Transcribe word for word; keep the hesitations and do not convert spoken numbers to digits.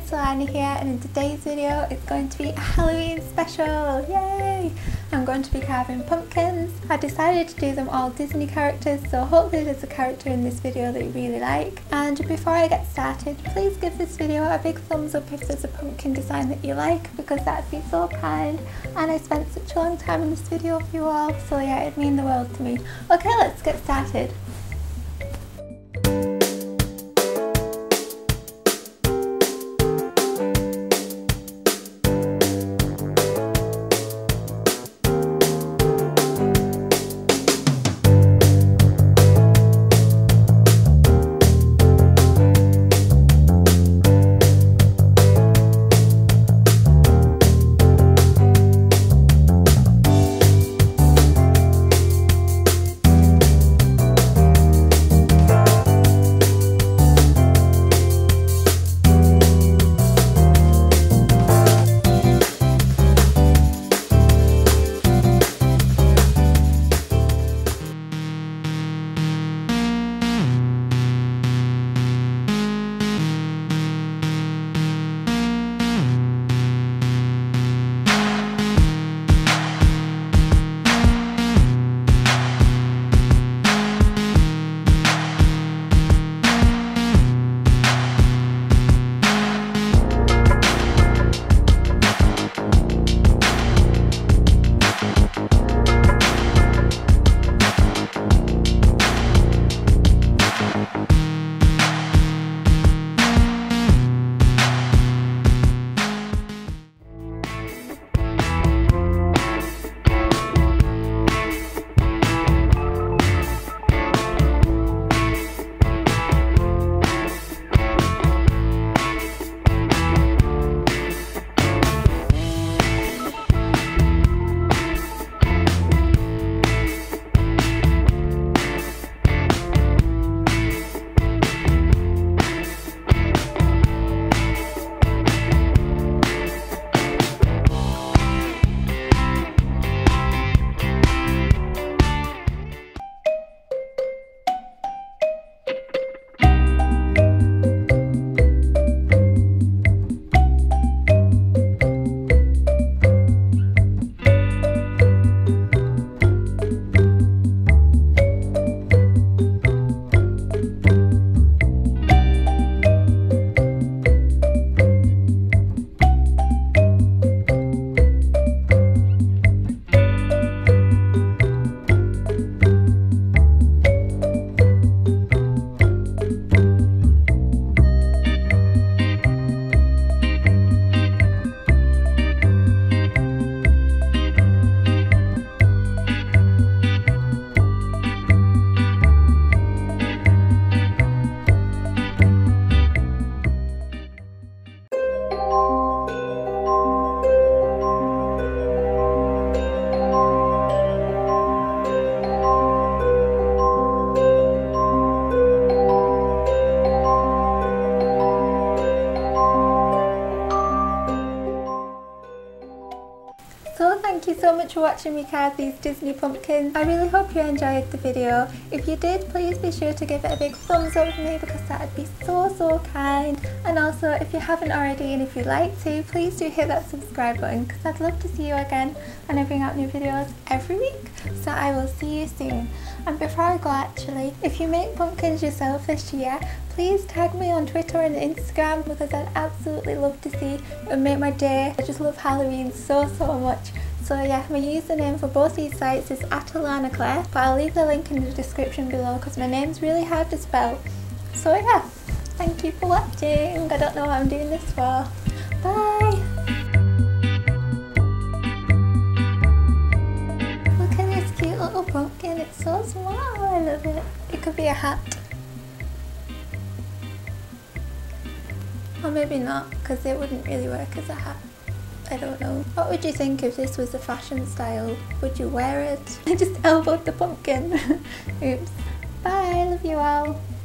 it's Alana here, and in today's video it's going to be a Halloween special, yay! I'm going to be carving pumpkins. I decided to do them all Disney characters, so hopefully there's a character in this video that you really like. And before I get started, please give this video a big thumbs up if there's a pumpkin design that you like, because that'd be so kind, and I spent such a long time in this video for you all, so yeah, it'd mean the world to me. Okay, let's get started. So thank you so much for watching me carve these Disney pumpkins. I really hope you enjoyed the video. If you did, please be sure to give it a big thumbs up for me, because that would be so so kind. And also, if you haven't already and if you'd like to, please do hit that subscribe button, because I'd love to see you again, and I bring out new videos every week. So I will see you soon. And before I go, actually, if you make pumpkins yourself this year, please tag me on Twitter and Instagram, because I'd absolutely love to see. It would make my day. I just love Halloween so so much. So yeah, my username for both these sites is at Alana Claire, but I'll leave the link in the description below because my name's really hard to spell. So yeah, thank you for watching. I don't know what I'm doing this for. Bye! Look at this cute little pumpkin, it's so small, I love it. It could be a hat. Or maybe not, because it wouldn't really work as a hat. I don't know. What would you think if this was a fashion style? Would you wear it? I just elbowed the pumpkin. Oops. Bye, love you all.